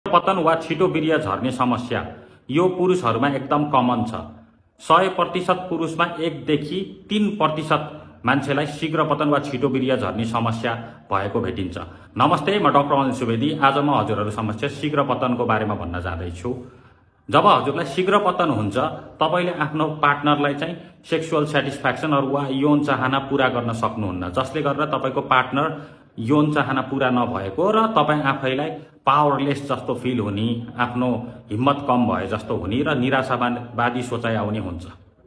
पतन वा छिटो वीर्य झर्ने समस्या यो पुरुषहरूमा एकदम कमन छ। 100% पुरुषमा 1 देखि 3% मान्छेलाई शीघ्र पतन वा छिटो वीर्य झर्ने समस्या भएको भेटिन्छ। नमस्ते, म डाक्टर अनिल सुवेदी। आज म हजुरहरू समक्ष शीघ्र पतनको बारेमा भन्न जाँदैछु। जब हजुरलाई शीघ्र पतन हुन्छ, तपाईले आफ्नो पार्टनरलाई चाहिँ सेक्सुअल सेटिस्फ्याक्सन वा यौन चाहना पूरा गर्न सक्नुहुन्न, जसले गर्दा तपाईको पार्टनर यौन चाहना पूरा नभएको र तपाई आफैलाई पावरलेस जस्तो फिल हुने, आफ्नो हिम्मत कम भए जस्तो हुने र निराशावादी सोचाइ आउने हुन्छ।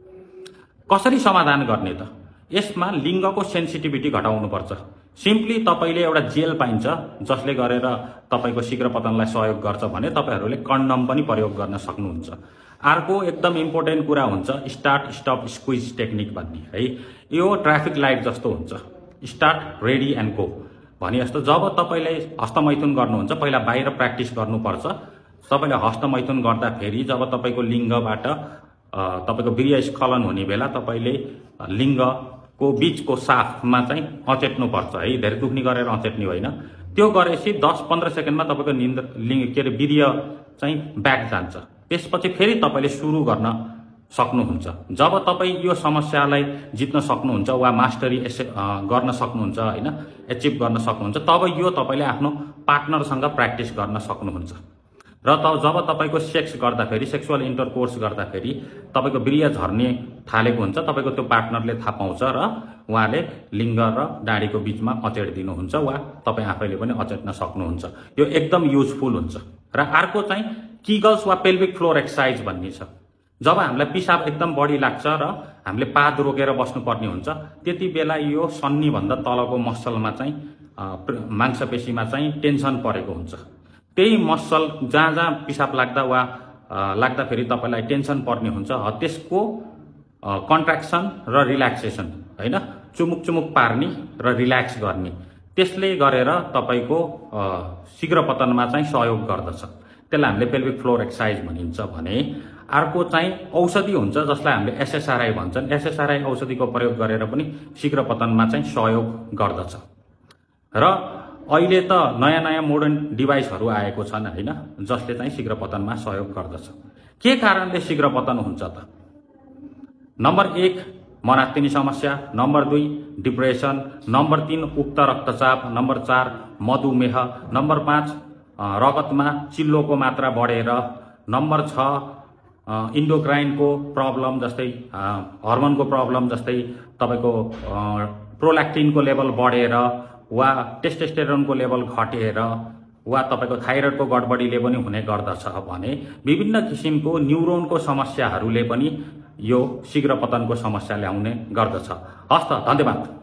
कसरी समाधान गर्ने त? यसमा लिङ्गको सेन्सिटिभिटी घटाउनु पर्छ। सिम्पली तपाईले एउटा जेल पाइन्छ जसले गरेर तपाईको शीघ्र पतनलाई सहयोग गर्छ भने तपाईहरुले कन्डम पनि प्रयोग गर्न सक्नुहुन्छ। अर्को एकदम इम्पोर्टेन्ट कुरा हुन्छ स्टार्ट स्टप स्क्विज टेक्निक भन्ने है। यो ट्राफिक लाइट जस्तो हुन्छ। स्टार्ट, रेडी एन्ड गो भने जस्तो जब तपाईले हस्तमैथुन गर्नुहुन्छ, पहिला बाहिर प्र्याक्टिस गर्नुपर्छ। तपाईले हस्तमैथुन गर्दा फेरि जब तपाईको लिङ्गबाट तपाईको वीर्य स्खलन हुने बेला तपाईले लिङ्गको बीचको साफमा चाहिँ अचेट्नु पर्छ है। धेरै दुख्ने गरेर अचेट्ने होइन। त्यो गरेपछि 10-15 सेकेन्डमा तपाईको वीर्य चाहिँ ब्याक जान्छ। त्यसपछि फेरि तपाईले सुरु गर्न सक्नुहुन्छ। जब तपाई यो समस्यालाई जित्न सक्नुहुन्छ वा मास्टरी गर्न सक्नुहुन्छ हैन, एचिभ गर्न सक्नुहुन्छ, तब यो तपाईले आफ्नो पार्टनरसँग प्र्याक्टिस गर्न सक्नुहुन्छ। र जब तपाईको सेक्स गर्दाखेरि, सेक्सुअल इन्टरकोर्स गर्दाखेरि तपाईको वीर्य झर्ने थालेको हुन्छ, तपाईको त्यो पार्टनरले थाहा पाउँछ र उहाँले लिङ्ग र डाँडीको बीचमा अचेट दिनुहुन्छ वा तपाई आफैले पनि अचेट्न सक्नुहुन्छ। यो एकदम युजफुल हुन्छ। र अर्को चाहिँ किगल्स वा पेल्भिक फ्लोर एक्सरसाइज भन्ने छ। जब हामीलाई पिसाब एकदम बढी लाग्छ र हामीले पाद रोकेर बस्नुपर्ने हुन्छ, त्यति बेला यो सन्नी भन्दा तलको मसलमा चाहिँ मांसपेशीमा चाहिँ टेन्सन परेको हुन्छ। त्यही मसल जहाँ पिसाब लाग्दा वा लाग्दाखेरि तपाईलाई टेन्सन पर्ने हुन्छ, त्यसको कन्ट्र्याक्सन र रिल्याक्सेसन हैन, चुमुक पार्ने र रिल्याक्स गर्ने, त्यसले गरेर तपाईको शीघ्र पतनमा चाहिँ सहयोग गर्दछ। त्यसलाई हामीले पेल्भिक फ्लोर एक्सरसाइज भनिन्छ भने अर्को चाहिँ औषधि हुन्छ जसलाई हामीले एसएसआरआई भन्छन्। एसएसआरआई औषधिको प्रयोग गरेर पनि शीघ्र पतनमा चाहिँ सहयोग गर्दछ। र अहिले त नयाँ मोडर्न डिभाइसहरू आएको छन् हैन, जसले चाहिँ शीघ्र पतनमा सहयोग गर्दछ। के कारणले शीघ्र पतन हुन्छ त? नम्बर 1 मनात्तिनी समस्या, नम्बर 2 डिप्रेसन, नम्बर 3 उक्त रक्तचाप, नम्बर 4 मधुमेह, नम्बर 5 रगतमा चिल्लोको मात्रा बढेर, नम्बर 6 इन्डोक्राइनको प्रब्लम जस्तै हर्मोनको प्रब्लम जस्तै तपाईको प्रोल्याक्टिनको लेभल बढेर वा टेस्टोस्टेरोनको लेभल घटेर वा तपाईको थाइरोइडको गडबडीले पनि हुने गर्दछ भने विभिन्न किसिमको न्युरोनको समस्याहरूले पनि यो शीघ्र पतनको समस्या ल्याउने गर्दछ। हस्त, धन्यवाद।